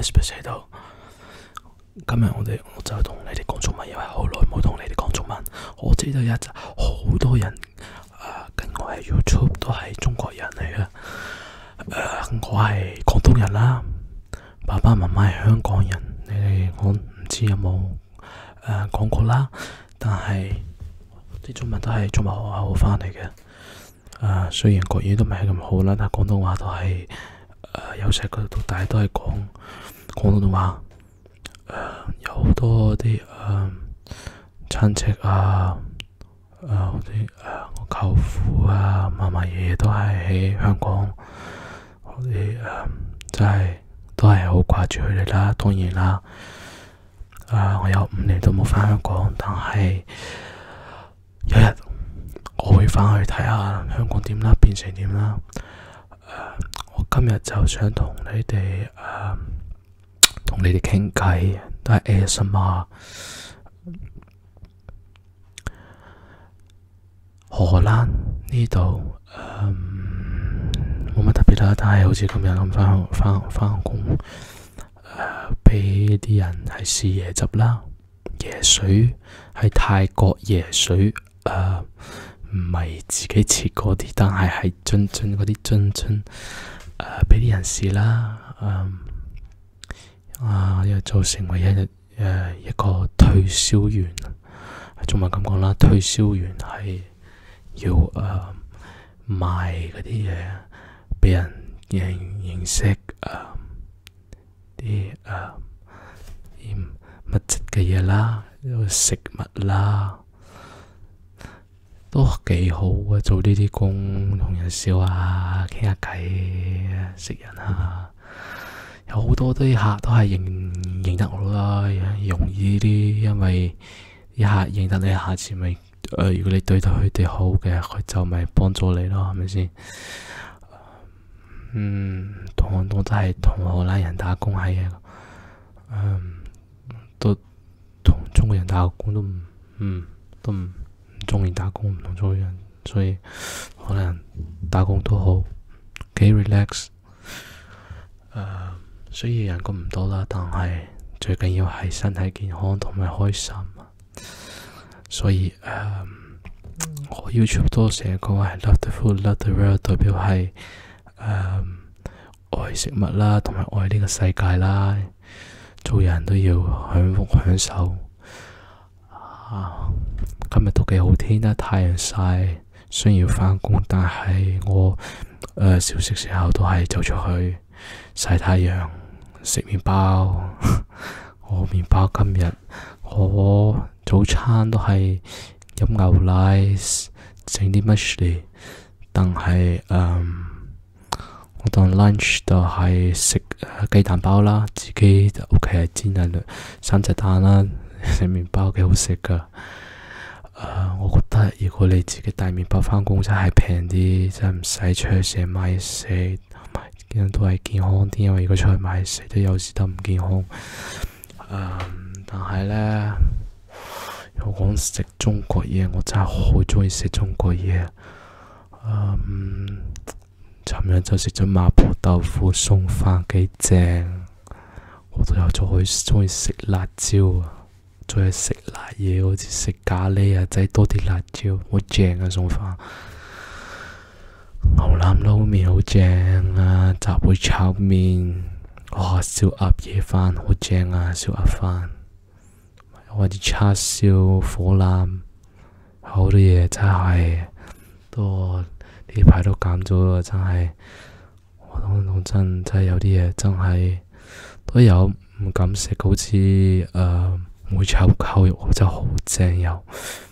Whisper 喺度。今日我就同你哋講中文，因為好耐冇同你哋講中文。我知道好多人跟我喺 YouTube 都係中國人嚟嘅。我係廣東人啦，爸爸媽媽係香港人。你哋我唔知有冇講過啦，但係啲中文都係中文學校翻嚟嘅。雖然國語都唔係咁好啦，但係廣東話都係由細到大都係講廣東話。有好多啲親戚我舅父嫲嫲爺爺都係喺香港，我哋真係都係好掛住佢哋啦。當然啦，我有5年都冇返香港，但係有一日我會返去睇下香港點啦，變成點啦。我今日就想同你哋傾偈，都係 ASMR。荷蘭呢度冇乜特別啦，但係好似今日咁返工，俾啲人係試椰汁啦，椰水喺泰國椰水，唔係自己切嗰啲，但係樽嗰啲樽，俾啲人試啦。又就成為一個推銷員，中文咁講啦，推銷員係要賣嗰啲嘢俾人認識啲物質嘅嘢啦，食物啦，都幾好啊！做呢啲工，同人笑啊，傾下偈，識人啊。有好多啲客都係認得我啦，容易啲，因為啲客認得你，下次咪如果你對待佢哋好嘅，佢就咪幫助你咯，係咪先？我都係同荷蘭人打工係都同中國人打工都唔中意打工，唔同中國人，所以荷蘭人打工都好幾 relax。雖然人工唔多啦，但係最緊要係身體健康同埋開心。所以我 YouTube 都成日講係 love the food, love the world， 代表係愛食物啦，同埋愛呢個世界啦。做人都要享福享受。今日都幾好天啦，太陽曬，雖然要返工，但係我小息時候都係走出去曬太陽。食麵包，我麵包今日我早餐都係飲牛奶，整啲 muesli， 但係我當 lunch 就係食雞蛋包啦，自己就屋企係煎啊3隻蛋啦，食麵包幾好食噶。我覺得如果你自己帶麵包返工真係平啲，真係唔使出去成日買嘢食。都係健康啲，因為如果出去買食都有時都唔健康。但係呢，如果講食中國嘢，我真係好中意食中國嘢。尋日就食咗麻婆豆腐餸飯，幾正。我都有中意食辣椒啊，中意食辣嘢，好似食咖喱啊，擠多啲辣椒，好正啊餸飯。牛腩撈麵好正啊，雜燴炒麵，燒鴨嘢飯好正啊，燒鴨飯，或者叉燒火腩，好多嘢真係都呢排都減咗啦，真係我講真係有啲嘢真係都有唔敢食，好似梅炒扣肉真係好正又。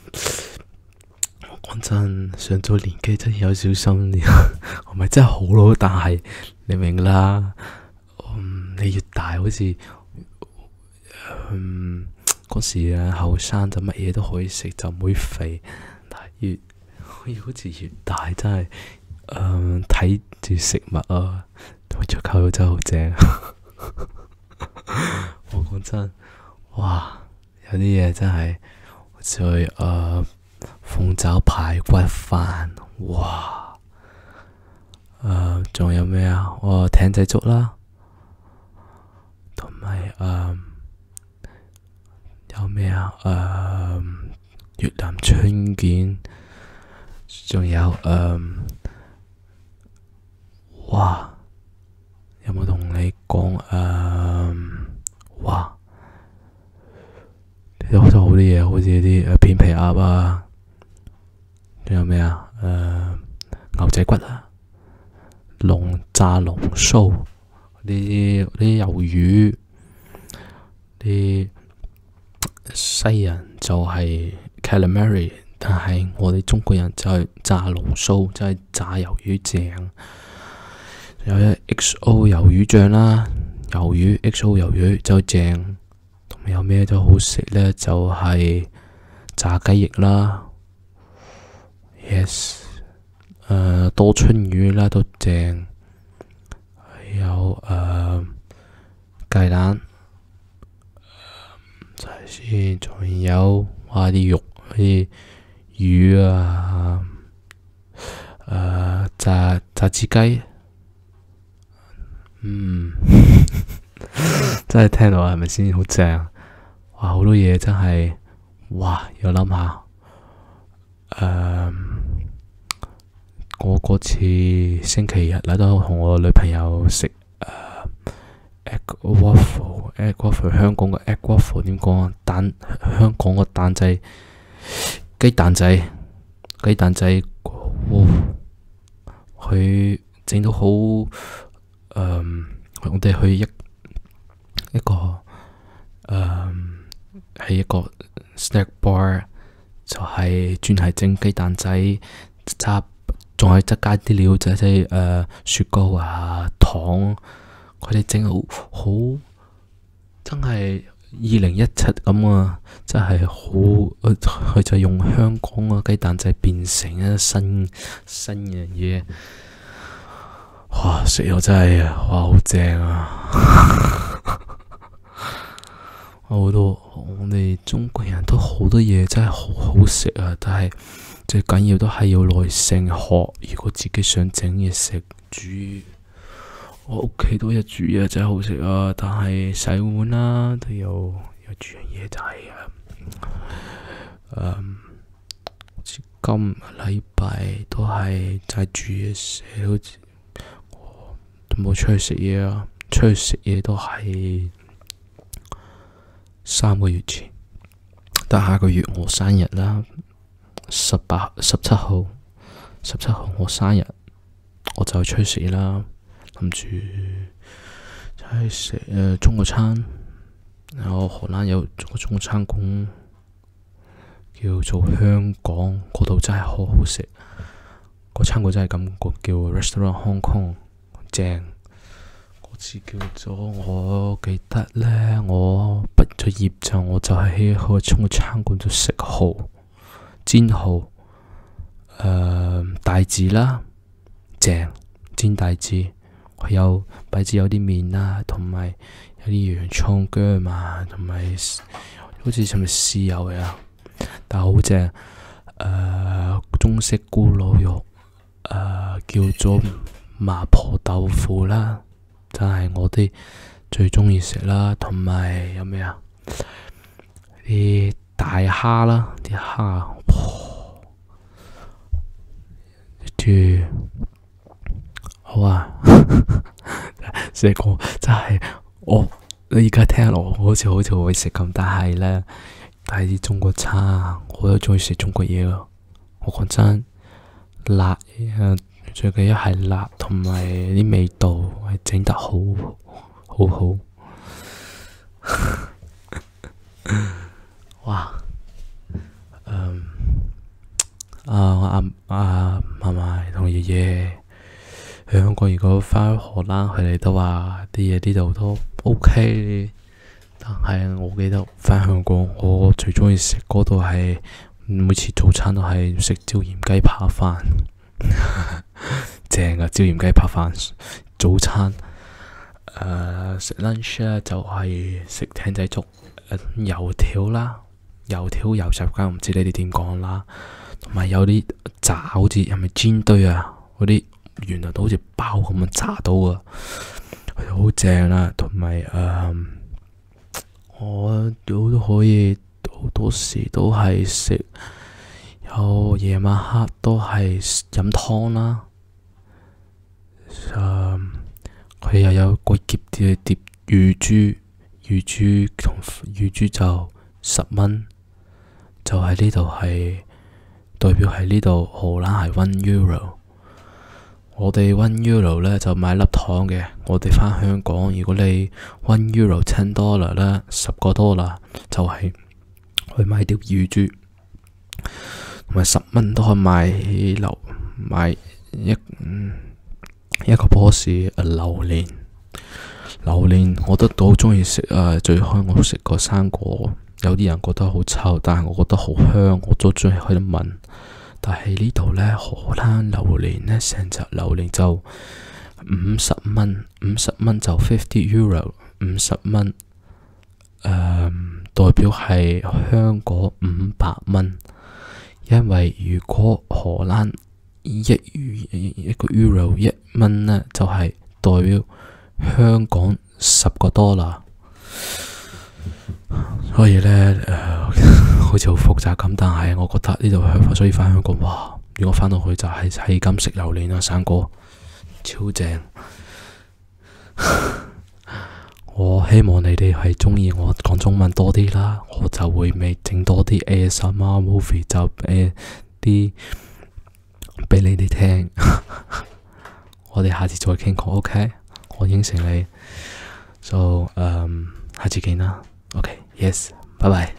講真，上咗年紀真係有小心啲，我咪真係好老，但係你明啦。你越大，好似嗰時後生就乜嘢都可以食，就唔會肥。但係好似越大，真係睇住食物啊，梅炒扣肉真係好正。我講真，哇，有啲嘢真係好似鳳爪排骨飯，哇！仲有咩啊？艇仔粥啦，同有咩啊？越南春卷，仲有哇！有冇同你講哇！有好多嘢，好似啲片皮鴨啊，仲有咩啊？牛仔骨啊，炸龍鬚，啲魷魚，啲西人就係 calamari， 但係我哋中國人就係炸龍鬚，就係炸魷魚醬。有一 XO 魷魚醬啦，魷魚 XO 魷魚就正。同埋有咩都好食咧？就係炸雞翼啦，yes，多春魚啦都正，有芥蘭，睇下先，仲有啲肉啲魚啊，炸子雞，真係聽到係咪先好正？哇，好多嘢真係，哇！又諗下，我嗰次星期日啦，都同我女朋友食egg waffle，香港嘅 egg waffle 點講啊？香港個蛋仔，雞蛋仔，佢整到好，我哋去一個係一個 snack bar， 就係專係整雞蛋仔，仲係加啲料，就係雪糕啊、糖，佢哋整好真係2017咁啊！真係好，佢就用香港嘅雞蛋仔變成一新嘅嘢，哇！食咗真係哇好正啊！我哋中國人都好多嘢真係好好食啊，但係最緊要都係要耐性學。如果自己想整嘢食煮，我屋企都有煮嘢真係好食啊，但係洗碗啦都有煮樣嘢就係好似今禮拜都係就係煮嘢食，好似都冇出去食嘢啊，出去食嘢都係3個月前，但下個月我生日啦，17號我生日，我就出去食啦，諗住就係食中國餐，然後荷蘭有個中國餐館叫做香港，嗰度真係好好食，個餐館真係感覺叫 Restaurant Hong Kong， 正。次叫咗，我記得呢，我畢咗業就我就係喺個中國餐館度食蠔、煎蠔、帶子啦，正煎帶子，佢有帶子有啲麵啦，同埋有啲洋葱薑嘛，同埋好似係咪豉油嘅，但係好正。中式咕嚕肉，叫做麻婆豆腐啦。真係我啲最鍾意食啦，同埋有咩啊？啲大蝦啦，啲蝦，跟住好啊！成個真係你而家聽落好似會食咁，但係咧，啲中國餐我都鍾意食中國嘢咯。我講真，辣最緊要係辣，同埋啲味道係整得好好。哇！我阿嫲同爺爺喺香港，如果返去荷蘭，佢哋都話啲嘢呢度都 OK， 但係我記得返香港，我最鍾意食嗰度係每次早餐都係食椒鹽雞扒飯。正啊！椒鹽雞扒飯早餐，食 lunch 咧就係食艇仔粥，油條啦，油條油雜雞，唔知你哋點講啦。同埋有啲炸，好似係咪煎堆啊？嗰啲原來都好似包咁樣炸到啊，好正啦。同埋我都可以好多時都係食，有夜晚黑都係飲湯啦。佢又有個碟碟乳豬，乳豬同乳豬就10蚊，就喺呢度係代表喺呢度荷蘭係1 euro。我哋1 euro 咧就買粒糖嘅。我哋返香港，如果你1 euro $10咧，$10就係去買碟乳豬，同埋10蚊都可以買一個波士榴蓮。榴蓮我都好鍾意食啊！最開我食過生果，有啲人覺得好臭，但係我覺得好香，我都鍾意去聞。但係呢度呢，荷蘭榴蓮呢，成隻榴蓮就50蚊，50蚊就50 euro， 50蚊，代表係香港500蚊。因為如果荷蘭一個 euro 1蚊呢，就係代表香港$10。所以呢，好似好複雜咁，但係我覺得呢度香港，所以返香港，哇！如果返到去就係咁食榴蓮啊，生果超正。我希望你哋係鍾意我講中文多啲啦，我就會未整多啲 ASMR movie 就啲俾你哋聽。我哋下次再傾過 ，OK？ 我應承你，下次見啦。OK，Yes，拜拜。